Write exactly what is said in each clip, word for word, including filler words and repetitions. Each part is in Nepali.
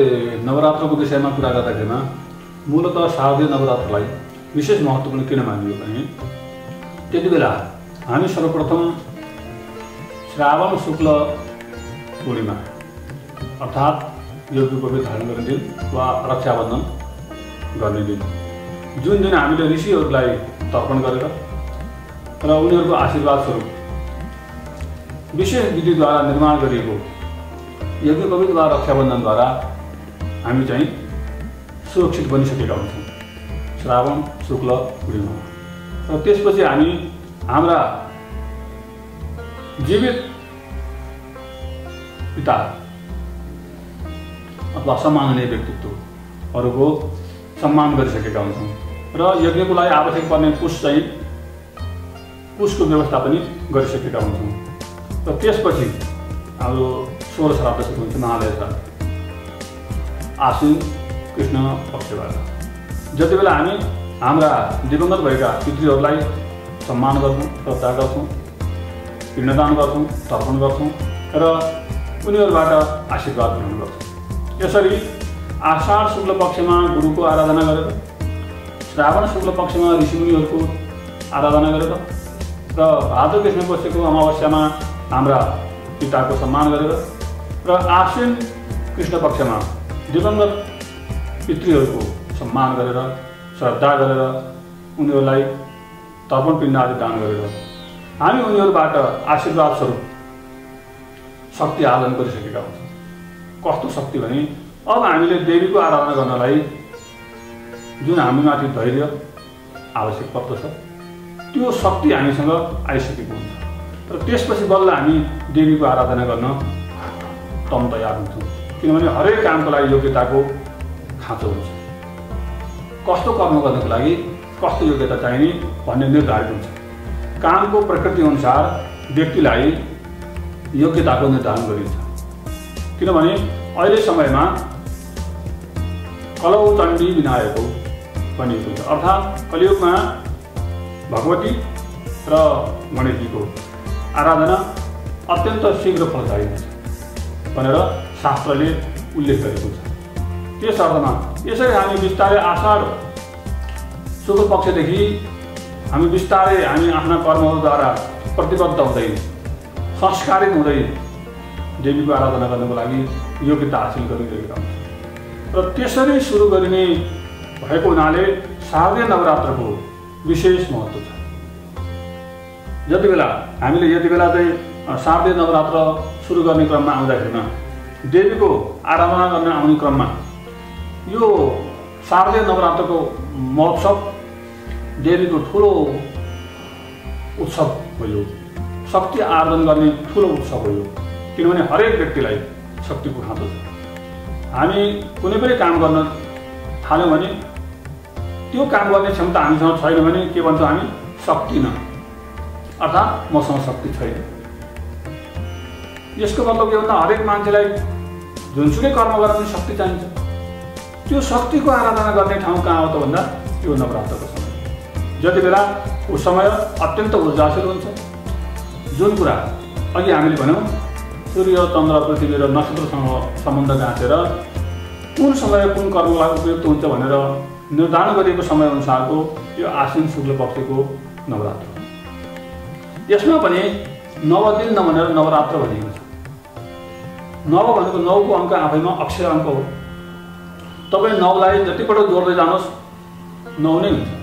नवरात्रको विषयमा कुरा गर्दाखेरिमा मूलतः शारदीय नवरात्रलाई विशेष महत्त्वपूर्ण किन मानियो भने त्यति बेला हामी सर्वप्रथम श्रावण शुक्ल पूर्णिमा अर्थात् यज्ञोपवीत धारण गर्ने दिन वा रक्षाबन्धन गर्ने दिन, जुन दिन हामीले ऋषिहरूलाई तर्पण गरेर र उनीहरूको आशीर्वाद स्वरूप विशेष विधिद्वारा निर्माण गरिएको यज्ञोपवीत वा रक्षाबन्धनद्वारा हामी चाहिँ सुरक्षित बनिसकेका हुन्छौँ श्रावण शुक्ल पूर्णिमा। र त्यसपछि हामी हाम्रा जीवित पिता अथवा सम्माननीय व्यक्तित्वहरूको सम्मान गरिसकेका हुन्छौँ र यज्ञको लागि आवश्यक पर्ने कुश चाहिँ कुशको व्यवस्था पनि गरिसकेका हुन्छौँ। र त्यसपछि हाम्रो सोह्र श्राद्ध सुरु हुन्छ, महालय श्राद्ध आश्विन कृष्ण पक्षबाट। जति बेला हामी हाम्रा दिवंगत भएका पितृहरूलाई सम्मान गर्छौँ, श्रद्धा गर्छौँ, पिण्डदान गर्छौँ, तर्पण गर्छौँ र उनीहरूबाट आशीर्वाद ग्रहण गर्छौँ। यसरी आषाढ शुक्ल पक्षमा गुरुको आराधना गरेर, श्रावण शुक्ल पक्षमा ऋषिमुनिहरूको आराधना गरेर र भाद्र कृष्ण पक्षको अमावस्यामा हाम्रा पिताको सम्मान गरेर र आश्विन कृष्ण पक्षमा दिवंगत पितृहरूको सम्मान गरेर, श्रद्धा गरेर, उनीहरूलाई तर्पण पिण्ड आदि दान गरेर हामी उनीहरूबाट आशीर्वाद स्वरूप शक्ति आर्जन गरिसकेका हुन्छौँ। कस्तो शक्ति भने अब हामीले देवीको आराधना गर्नलाई जुन हामीमाथि धैर्य आवश्यक पर्दछ त्यो शक्ति हामीसँग आइसकेको हुन्छ र त्यसपछि बल्ल हामी देवीको आराधना गर्न तम तयार हुन्छौँ। किनभने हरेक कामको लागि योग्यताको खाँचो हुन्छ। कस्तो कर्म गर्नको लागि कस्तो योग्यता चाहिने भन्ने निर्धारित हुन्छ। कामको प्रकृति अनुसार व्यक्तिलाई योग्यताको निर्धारण गरिन्छ। किनभने अहिले समयमा कलौ चण्डी विनायकौ भनिएको हुन्छ, अर्थात् कलियुगमा भगवती र गणेशजीको आराधना अत्यन्त शीघ्र फलदायी हुन्छ भनेर शास्त्रले उल्लेख गरेको छ। त्यस अर्थमा यसरी हामी बिस्तारै आषाढ शुक्ल पक्षदेखि हामी बिस्तारै हामी आफ्ना कर्महरूद्वारा प्रतिबद्ध हुँदै संस्कारित हुँदै देवीको आराधना गर्नको लागि योग्यता हासिल गरिरहेका हुन्छौँ। र त्यसरी सुरु गरिने भएको हुनाले शारदीय नवरात्रको विशेष महत्त्व छ। जति बेला हामीले यति बेला चाहिँ शारदीय नवरात्र सुरु गर्ने क्रममा आउँदाखेरिमा देवीको आराधना गर्न आउने क्रममा यो शारदीय नवरात्रको महोत्सव देवीको ठुलो उत्सव हो। यो शक्ति आर्जन गर्ने ठुलो उत्सव हो यो। किनभने हरेक व्यक्तिलाई शक्तिको खाँचो छ। हामी कुनै पनि काम गर्न थाल्यौँ भने त्यो काम गर्ने क्षमता हामीसँग छैन भने के भन्छौँ हामी? सक्दिन, अर्थात् मसँग शक्ति छैन। यसको मतलब के भन्दा हरेक मान्छेलाई जुनसुकै कर्म गर्न शक्ति चाहिन्छ। त्यो शक्तिको आराधना गर्ने ठाउँ कहाँ हो त भन्दा यो नवरात्रको समय। जति बेला उस समय अत्यन्त ऊर्जाशील हुन्छ। जुन कुरा अघि हामीले भन्यौँ सूर्य, चन्द्र, पृथ्वी र नक्षत्रसँग सम्बन्ध गाँसेर कुन समय कुन कर्मलाई उपयुक्त हुन्छ भनेर निर्धारण गरिएको समय अनुसारको यो आश्विन शुक्ल पक्षको नवरात्र। यसमा पनि नव दिन नभनेर नवरात्र भनिएको छ। नव भनेको नौको अङ्क आफैमा अक्षय अङ्क हो। तपाईँ नौलाई जतिपल्ट जोड्दै जानुहोस् नौ नै हुन्छ,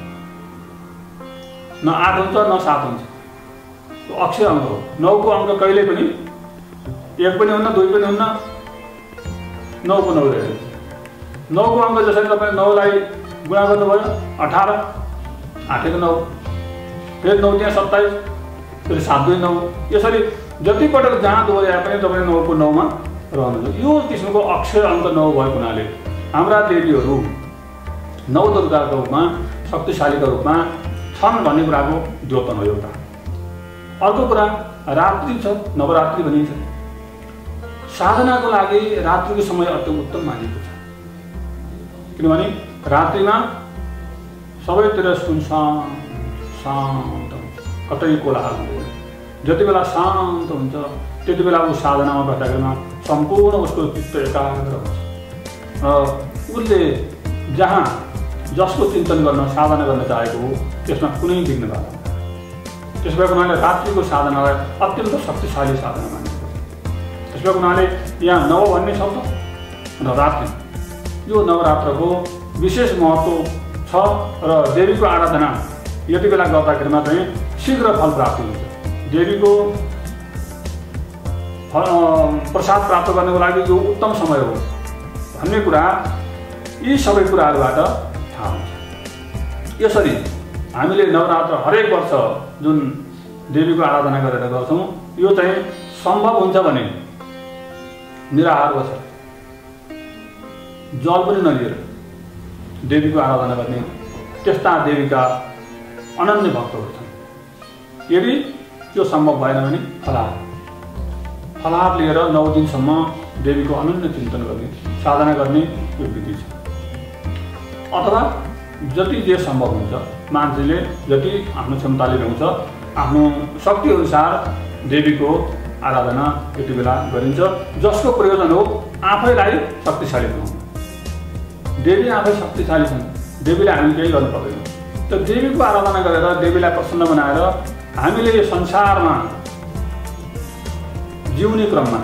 न आठ हुन्छ न सात हुन्छ। त्यो अक्षय अङ्क हो। नौको अङ्क कहिले पनि एक पनि हुन्न, दुई पनि हुन्न, नौको नौ रहेछ। नौको अङ्क जसरी तपाईँ नौलाई गुणा गर्नुभयो अठार, आठको नौ, फेरि नौ त्यहाँ सत्ताइस, फेरि सात दुई नौ, यसरी जतिपटक जहाँ दोहोऱ्याए पनि तपाईँ नौको नौमा रहनुहुन्छ। यो किसिमको अक्षय अङ्क नौ भएको हुनाले हाम्रा देवीहरू नौ दुर्गाको रूपमा, शक्तिशालीका रूपमा छन् भन्ने कुराको द्योतन हो एउटा। अर्को कुरा रात्रि छ, नवरात्रि भनिन्छ। साधनाको लागि रात्रिको समय अति उत्तम मानिएको छ। किनभने रात्रिमा सबैतिर सुनसान शान्त, कतै कोलाहल हुँदैन। जति बेला शान्त हुन्छ त्यति बेला ऊ साधनामा बस्दाखेरिमा सम्पूर्ण उसको चित्त एकाग्र हुन्छ। उसले जहाँ जसको चिन्तन गर्न साधना गर्न चाहेको हो त्यसमा कुनै विघ्न बाधा हुँदैन। त्यस भएको हुनाले रात्रिको साधनालाई अत्यन्त शक्तिशाली साधना मानिन्छ। त्यस भएको हुनाले यहाँ नव भन्ने शब्द र रात्रि यो नवरात्रको विशेष महत्त्व छ र देवीको आराधना यति बेला गर्दाखेरिमा चाहिँ शीघ्र फल प्राप्ति हुन्छ। देवीको प्रसाद प्राप्त गर्नको लागि यो उत्तम समय हो भन्ने कुरा यी सबै कुराहरूबाट थाहा हुन्छ। यसरी हामीले नवरात्र हरेक वर्ष जुन देवीको आराधना गरेर गर्छौँ यो चाहिँ सम्भव हुन्छ भने निराहार बसेर जल पनि नलिएर देवीको आराधना गर्ने त्यस्ता देवीका अनन्य भक्तहरू छन्। यदि त्यो सम्भव भएन भने फलाहार फलाहार लिएर नौ दिनसम्म देवीको अनन्य चिन्तन गर्ने साधना गर्ने यो विधि छ। अथवा जति जे सम्भव हुन्छ मान्छेले जति आफ्नो क्षमताले भ्याउँछ आफ्नो शक्ति अनुसार देवीको आराधना यति बेला गरिन्छ, जसको प्रयोजन हो आफैलाई शक्तिशाली बनाउनु। देवी आफै शक्तिशाली छन्, देवीले हामी केही गर्नु पर्दैन। त देवीको आराधना गरेर देवीलाई प्रसन्न बनाएर हामीले यो संसारमा जिउने क्रममा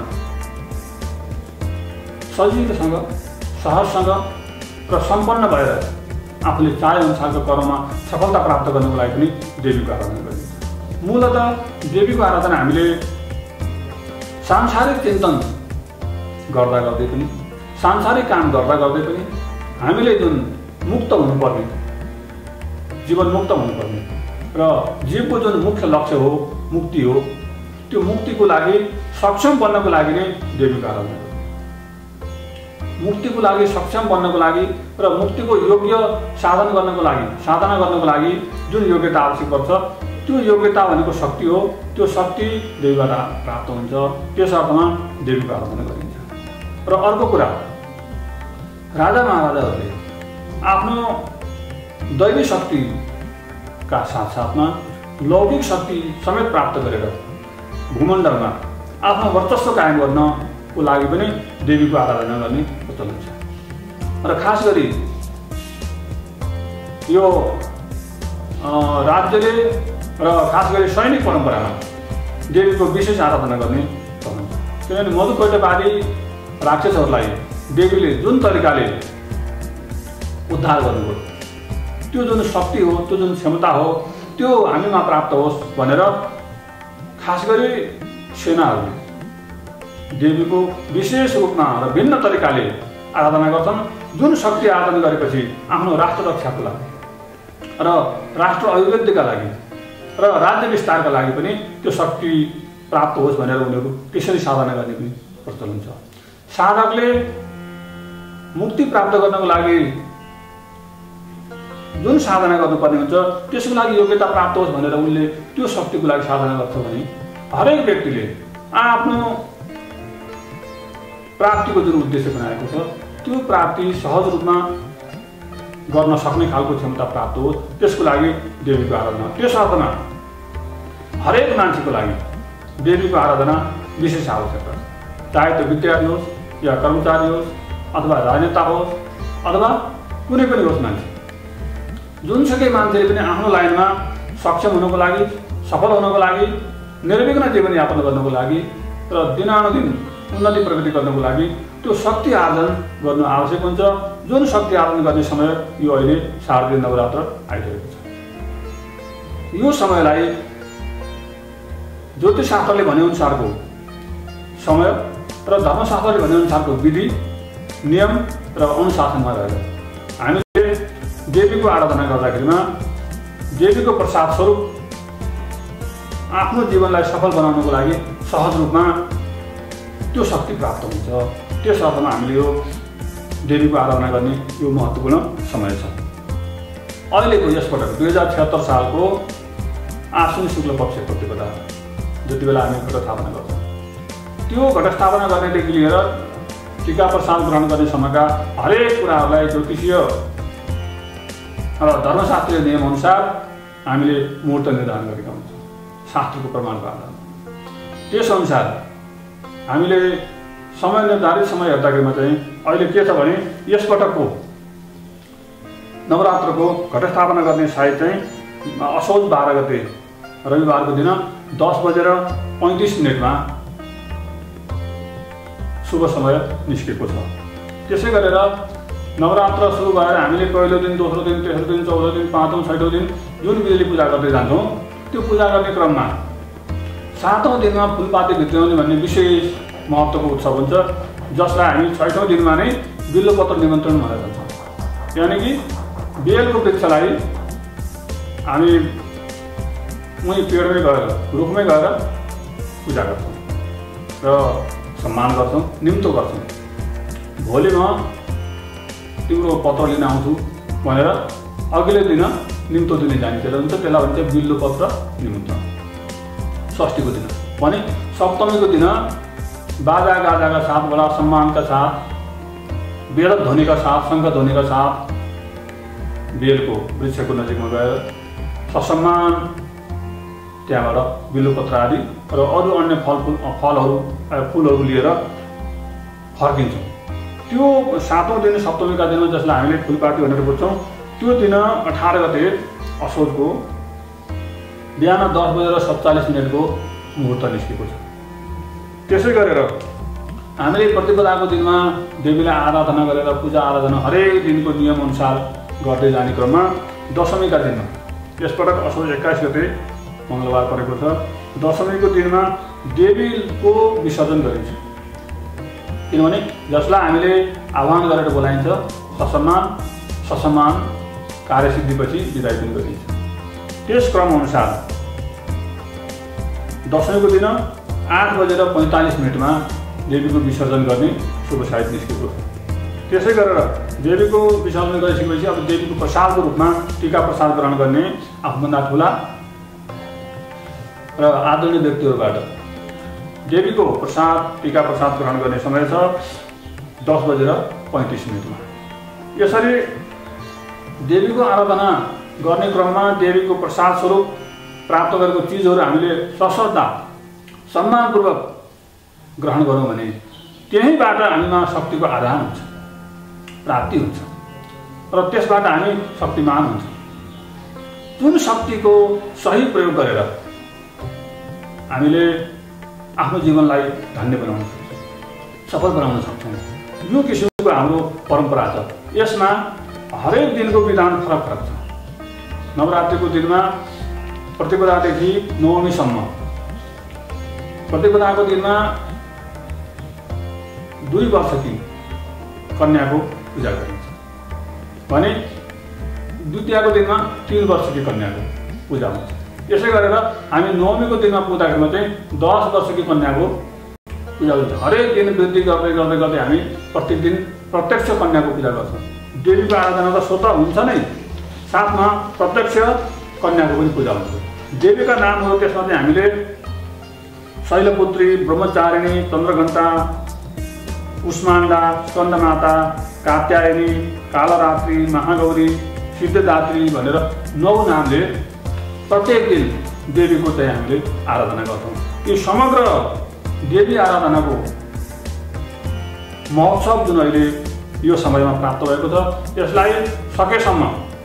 सजिलोसँग सहजसँग र सम्पन्न भएर आफूले चाहे अनुसारको कर्ममा सफलता प्राप्त गर्नको लागि पनि देवीको आराधना गरिन्छ। मूलतः देवीको आराधना हामीले सांसारिक चिन्तन गर्दा गर्दै पनि सांसारिक काम गर्दा गर्दै पनि हामीले जुन मुक्त हुनुपर्ने जीवन मुक्त हुनुपर्ने र जीवको जुन मुख्य लक्ष्य हो मुक्ति हो, त्यो मुक्तिको लागि सक्षम बन्नको लागि नै देवीको आराधना गर्छ। मुक्तिको लागि सक्षम बन्नको लागि र मुक्तिको योग्य साधन गर्नको लागि साधना गर्नको लागि जुन योग्यता आवश्यक पर्छ त्यो योग्यता भनेको शक्ति हो। त्यो शक्ति देवीबाट प्राप्त हुन्छ। त्यस अर्थमा देवीको आराधना गरिन्छ। र अर्को कुरा, राजा महाराजाहरूले आफ्नो दैवी शक्तिका साथसाथमा लौकिक शक्ति समेत प्राप्त गरेर भूमण्डलमा आफ्नो वर्चस्व कायम गर्नको लागि पनि देवीको आराधना गर्ने प्रचलन छ। र खास गरी यो राज्यले र खास गरी सैनिक परम्परामा देवीको विशेष आराधना गर्ने चलन छ। किनभने मधुकैटवादी राक्षसहरूलाई देवीले जुन तरिकाले उद्धार गर्नुभयो, त्यो जुन शक्ति हो, त्यो जुन क्षमता हो, त्यो हामीमा प्राप्त होस् भनेर खास गरी सेनाहरूले देवीको विशेष रूपमा र भिन्न तरिकाले आराधना गर्छन्। जुन शक्ति आराधना गरेपछि आफ्नो राष्ट्र रक्षाको लागि र राष्ट्र अभिवृद्धिका लागि र राज्य विस्तारका लागि पनि त्यो शक्ति प्राप्त होस् भनेर उनीहरू त्यसरी साधना गर्ने पनि प्रचलन छ। साधकले मुक्ति प्राप्त गर्नको लागि जुन साधना गर्नुपर्ने हुन्छ त्यसको लागि योग्यता प्राप्त होस् भनेर उनले त्यो शक्तिको लागि साधना गर्छ भने हरेक व्यक्तिले आफ्नो प्राप्तिको जुन उद्देश्य बनाएको छ त्यो प्राप्ति सहज रूपमा गर्न सक्ने खालको क्षमता प्राप्त होस् त्यसको लागि देवीको आराधना। त्यस अर्थमा हरेक मान्छेको लागि देवीको आराधना विशेष आवश्यक छ। चाहे त्यो विद्यार्थी होस् या कर्मचारी होस् अथवा राजनेता होस् अथवा कुनै पनि होस् मान्छे, जुनसुकै मान्छेले पनि आफ्नो लाइनमा सक्षम हुनको लागि सफल हुनको लागि निर्विघ्न जीवनयापन गर्नको लागि र दिनानुदिन उन्नति प्रगति गर्नको लागि त्यो शक्ति आर्जन गर्नु आवश्यक हुन्छ। जुन शक्ति आर्जन गर्ने समय यो अहिले शारदीय नवरात्र आइसकेको छ। यो समयलाई ज्योतिषशास्त्रले भनेअनुसारको समय र धर्मशास्त्रले भनेअनुसारको विधि नियम र अनुशासनमा रहेर हामीले देवीको आराधना गर्दाखेरिमा देवीको प्रसाद स्वरूप आफ्नो जीवनलाई सफल बनाउनको लागि सहज रूपमा त्यो शक्ति प्राप्त हुन्छ। त्यस अर्थमा हामीले यो देवीको आराधना गर्ने यो महत्त्वपूर्ण समय छ। अहिलेको यसपटक दुई हजार छिहत्तर सालको आश्विन शुक्ल पक्ष प्रतिपदा जति बेला हामी घटस्थापना गर्छौँ, त्यो घटस्थापना गर्नेदेखि लिएर टीका प्रसाद ग्रहण गर्ने समयका हरेक कुराहरूलाई ज्योतिषीय र धर्मशास्त्रीय नियम अनुसार हामीले मुहूर्त निर्धारण गरेका हुन्छौँ शास्त्रको प्रमाणको आधारमा। त्यसअनुसार हामीले समय निर्धारित समय हेर्दाखेरिमा चाहिँ अहिले के छ भने यसपटकको नवरात्रको घटस्थापना गर्ने सायद चाहिँ असोज बाह्र गते रविबारको दिन दस बजेर पैँतिस मिनटमा शुभ समय निस्केको छ। त्यसै गरेर नवरात्र सुरु भएर हामीले पहिलो दिन, दोस्रो दिन, तेस्रो दिन, चौधो दिन, पाँचौँ, छैटौँ दिन जुन विधिले पूजा गर्दै जान्छौँ त्यो पूजा गर्ने क्रममा सातौँ दिनमा फुलपाती भित्राउने भन्ने विशेष महत्त्वको उत्सव हुन्छ, जसलाई हामी छैटौँ दिनमा नै बिल्वपत्र निमन्त्रण भनेर जान्छौँ। यानि कि बेलको वृक्षलाई हामी उही पेडमै गएर, रुखमै गएर पूजा गर्छौँ र सम्मान गर्छौँ, निम्तो गर्छौँ। भोलि म तिम्रो पत्र लिन आउँछु भनेर अघिल्लो दिन निम्तो दिने जाने त्यसलाई हुन्छ, त्यसलाई भन्छ बिल्वपत्र निमन्त्रण। षष्ठीको दिन भने सप्तमीको दिन बाजा गाजाका साथ, बडा सम्मानका साथ, बेल ध्वनिका साथ, शङ्ख ध्वनिका साथ बेलको वृक्षको नजिकमा गएर ससम्मान त्यहाँबाट बिल्वपत्र आदि र अरू अन्य फलफुल फलहरू फुलहरू लिएर फर्किन्छौँ। त्यो सातौँ दिन सप्तमीका दिन जसलाई हामीले फुलपाती भनेर बुझ्छौँ, त्यो दिन अठार गते असोजको बिहान दस बजेर सत्तालिस मिनटको मुहुर्त निस्केको छ। त्यसै गरेर हामीले प्रतिपदाको दिनमा देवीलाई आराधना गरेर पूजा आराधना हरेक दिनको नियमअनुसार गर्दै जाने क्रममा दशमीका दिनमा, यसपटक असोज एक्काइस गते मङ्गलबार परेको छ, दशमीको दिनमा देवीको विसर्जन गरिन्छ। किनभने जसलाई हामीले आह्वान गरेर बोलाइन्छ ससम्मान ससम्मान कार्यसिद्धिपछि बिदाई पनि गरिन्छ। त्यस क्रमअनुसार दशमीको दिन आठ बजेर पैँतालिस मिनटमा देवीको विसर्जन गर्ने शुभ साइत निस्केको छ। त्यसै गरेर देवीको विसर्जन गरिसकेपछि अब देवीको प्रसादको रूपमा टीका प्रसाद ग्रहण गर्ने आफूभन्दा ठुला र आदरणीय व्यक्तिहरूबाट देवीको प्रसाद टीका प्रसाद ग्रहण गर्ने समय छ दस बजेर पैँतिस मिनटमा। यसरी देवीको आराधना गर्ने क्रममा देवीको प्रसाद स्वरूप प्राप्त गरेको चिजहरू हामीले सश्रद्धा सम्मानपूर्वक ग्रहण गरौँ भने त्यहीँबाट हामीमा शक्तिको आधान हुन्छ, प्राप्ति हुन्छ र त्यसबाट हामी शक्तिमान हुन्छ। जुन शक्तिको सही प्रयोग गरेर हामीले आफ्नो जीवनलाई धन्य बनाउन सक्छौँ, सफल बनाउन सक्छौँ, यो किसिमको हाम्रो परम्परा छ। यसमा हरेक दिनको विधान फरक फरक छ। नवरात्रिको दिनमा प्रतिपदादेखि नवमीसम्म, प्रतिपदाको दिनमा दुई वर्षकी कन्याको पूजा गरिन्छ भने द्वितीयको दिनमा तीन वर्षकी कन्याको पूजा हुन्छ। यसै गरेर हामी नवमीको दिनमा पुग्दाखेरिमा चाहिँ दस वर्षकी कन्याको पूजा हुन्छ। हरेक दिन वृद्धि गर्दै गर्दै गर्दै हामी प्रत्येक दिन प्रत्यक्ष कन्याको पूजा गर्छौँ। देवीको आराधना त स्वतः हुन्छ नै, साथमा प्रत्यक्ष कन्याको पनि पूजा हुन्छ। देवीका नामहरू त्यसमा चाहिँ हामीले शैलपुत्री, ब्रह्मचारिणी, चन्द्रघण्टा, उष्माण्डा, स्कन्दमाता, कात्यायनी, कालरात्रि, महागौरी, सिद्धदात्री भनेर नौ नामले प्रत्येक दिन देवीको चाहिँ हामीले आराधना गर्छौँ। यो समग्र देवी आराधनाको महोत्सव जुन अहिले यो समयमा प्राप्त भएको छ, यसलाई सकेसम्म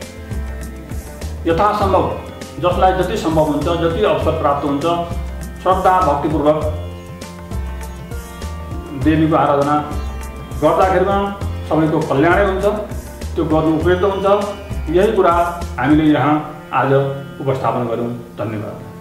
यथासम्भव जसलाई जति सम्भव हुन्छ, जति अवसर प्राप्त हुन्छ, श्रद्धा भक्तिपूर्वक देवीको आराधना गर्दाखेरिमा सबैको कल्याणै हुन्छ, त्यो गर्नु उपयुक्त हुन्छ। यही कुरा हामीले यहाँ आज उपस्थापन गऱ्यौँ। धन्यवाद।